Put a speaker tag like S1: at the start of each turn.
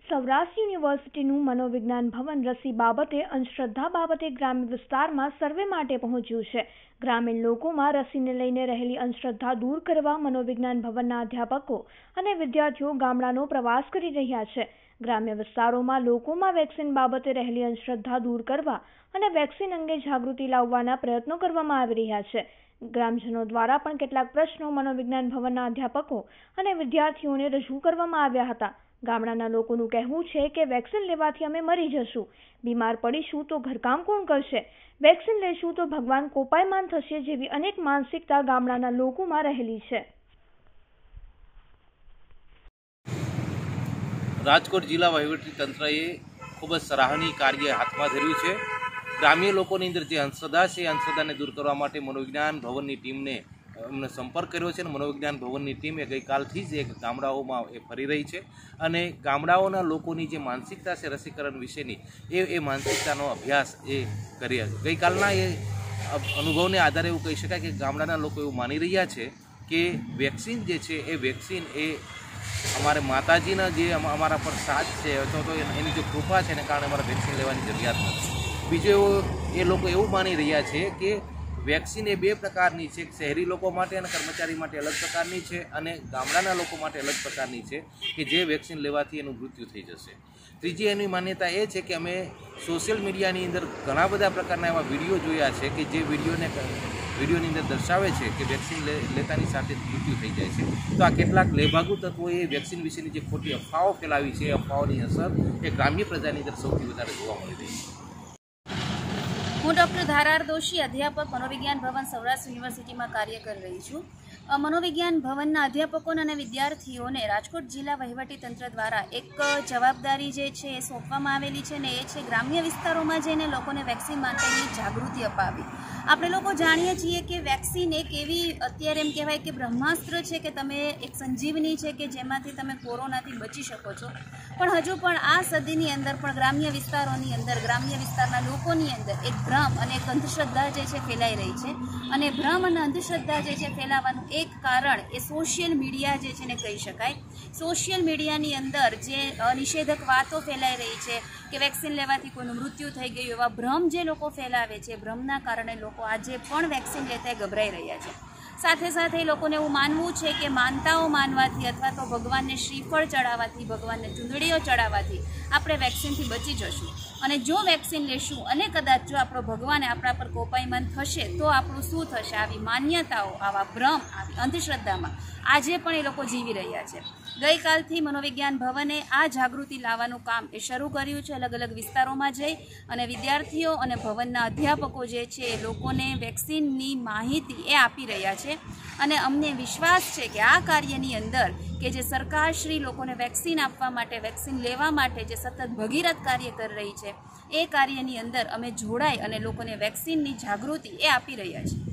S1: સૌરાષ્ટ્ર યુનિવર્સિટીનું મનોવિજ્ઞાન ભવન રસી બાબતે અંધશ્રદ્ધા બાબતે ગ્રામ્ય વિસ્તારમાં સર્વે માટે પહોંચ્યું છે। ગ્રામીણ લોકોમાં રસીને લઈને રહેલી અંધશ્રદ્ધા દૂર કરવા મનોવિજ્ઞાન ભવનના અધ્યાપકો અને વિદ્યાર્થીઓ ગામડાનો પ્રવાસ કરી રહ્યા છે। ગ્રામ્ય વિસ્તારોમાં લોકોમાં વેક્સિન બાબતે રહેલી અંધશ્રદ્ધા દૂર કરવા અને વેક્સિન અંગે જાગૃતિ લાવવાના પ્રયત્નો કરવામાં આવી રહ્યા છે। ગ્રામજનો દ્વારા પણ કેટલાક પ્રશ્નો મનોવિજ્ઞાન ભવનના અધ્યાપકો અને વિદ્યાર્થીઓને રજૂ કરવામાં આવ્યા હતા। ગામડાના લોકોનું કહેવું છે કે વેક્સિન લેવાથી અમે મરી જશું, બીમાર પડીશું તો ઘરકામ કોણ કરશે, વેક્સિન લેશું તો ભગવાન કોપાયમાન થશે જેવી અનેક માનસિકતા ગામડાના લોકોમાં રહેલી છે।
S2: રાજકોટ જિલ્લા વહીવટી તંત્રએ ખૂબ જ સરાહનીય કાર્ય હાથમાં ધર્યું છે। ગ્રામ્ય લોકોની અંદર જે અંધશ્રદ્ધા છે એ અંધશ્રદ્ધાને દૂર કરવા માટે મનોવિજ્ઞાન ભવનની ટીમને એમને સંપર્ક કર્યો છે અને મનોવિજ્ઞાન ભવનની ટીમ ગઈકાલથી જ ગામડાઓમાં ફરી રહી છે અને ગામડાઓના લોકોની જે માનસિકતા છે રસીકરણ વિશેની એ માનસિકતાનો અભ્યાસ એ કર્યા છે। ગઈકાલના એ અનુભવને આધારે એવું કહી શકાય કે ગામડાના લોકો એવું માની રહ્યા છે કે વેક્સિન જે છે એ વેક્સિન એ અમારે માતાજીના જે અમારા પર સાથ છે અથવા તો એની જે કૃપા છે એને કારણે અમારે વેક્સિન લેવાની જરૂરિયાત નથી। બીજું એ લોકો એવું માની રહ્યા છે કે વેક્સિન એ બે પ્રકારની છે, શહેરી લોકો માટે અને કર્મચારી માટે અલગ પ્રકારની છે અને ગામડાના લોકો માટે અલગ પ્રકારની છે કે જે વેક્સિન લેવાથી એનું મૃત્યુ થઈ જશે। ત્રીજી એની માન્યતા એ છે કે અમે સોશિયલ મીડિયાની અંદર ઘણા બધા પ્રકારના એવા વિડીયો જોયા છે કે જે વિડીયોની અંદર દર્શાવે છે કે વેક્સિન લેતાની સાથે મૃત્યુ થઈ જાય છે। તો આ કેટલાક લેભાગુ તત્વોએ વેક્સિન વિશેની જે ખોટી અફવાઓ ફેલાવી છે, અફવાઓની અસર એ ગ્રામ્ય પ્રજાની અંદર સૌથી વધારે જોવા મળી રહી છે।
S3: હું ડૉક્ટર ધારાર દોશી, અધ્યાપક મનોવિજ્ઞાન ભવન સૌરાષ્ટ્ર યુનિવર્સિટીમાં કાર્ય કરી રહી છું। મનોવિજ્ઞાન ભવનના અધ્યાપકોને અને વિદ્યાર્થીઓને રાજકોટ જિલ્લા વહીવટીતંત્ર દ્વારા એક જવાબદારી જે છે એ સોંપવામાં આવેલી છે ને એ છે ગ્રામ્ય વિસ્તારોમાં જઈને લોકોને વેક્સિન માટેની જાગૃતિ અપાવી। આપણે લોકો જાણીએ છીએ કે વેક્સિન એક એવી અત્યારે એમ કહેવાય કે બ્રહ્માસ્ત્ર છે કે તમે એક સંજીવની છે કે જેમાંથી તમે કોરોનાથી બચી શકો છો, પણ હજુ પણ આ સદીની અંદર પણ ગ્રામ્ય વિસ્તારોની અંદર ગ્રામ્ય વિસ્તારના લોકોની અંદર એક ભ્રમ અને એક અંધશ્રદ્ધા જે છે ફેલાઈ રહી છે અને ભ્રમ અને અંધશ્રદ્ધા જે છે ફેલાવાનું એક કારણ એ સોશિયલ મીડિયા જે છે ને કહી શકાય। સોશિયલ મીડિયાની અંદર જે નિષેધક વાતો ફેલાઈ રહી છે કે વેક્સિન લેવાથી કોઈનું મૃત્યુ થઈ ગયું, એવા ભ્રમ જે લોકો ફેલાવે છે, ભ્રમના કારણે લોકો આજે પણ વેક્સિન લેતા ગભરાઈ રહ્યા છે। સાથે સાથે લોકોને એવું માનવું છે કે માનતાઓ માનવાથી અથવા તો ભગવાનને શ્રીફળ ચડાવવાથી, ભગવાનને ચૂંદડીઓ ચડાવવાથી આપણે વેક્સિનથી બચી જશું અને જો વેક્સિન લેશું અને કદાચ જો આપણો ભગવાન આપણા પર કોપાયમાન થશે તો આપણું શું થશે, આવી માન્યતાઓ, આવા ભ્રમ, આવી અંધશ્રદ્ધામાં આજે પણ એ લોકો જીવી રહ્યા છે। ગઈકાલથી મનોવિજ્ઞાન ભવને આ જાગૃતિ લાવવાનું કામ એ શરૂ કર્યું છે। અલગ અલગ વિસ્તારોમાં જઈ અને વિદ્યાર્થીઓ અને ભવનના અધ્યાપકો જે છે એ લોકોને વેક્સિનની માહિતી એ આપી રહ્યા છે અને અમને વિશ્વાસ છે કે આ કાર્યની અંદર કે જે સરકારશ્રી લોકોને વેક્સિન આપવા માટે, વેક્સિન લેવા માટે જે સતત ભગીરથ કાર્ય કરી રહી છે એ કાર્યની અંદર અમે જોડાઈ અને લોકોને વેક્સિનની જાગૃતિ એ આપી રહ્યા છીએ।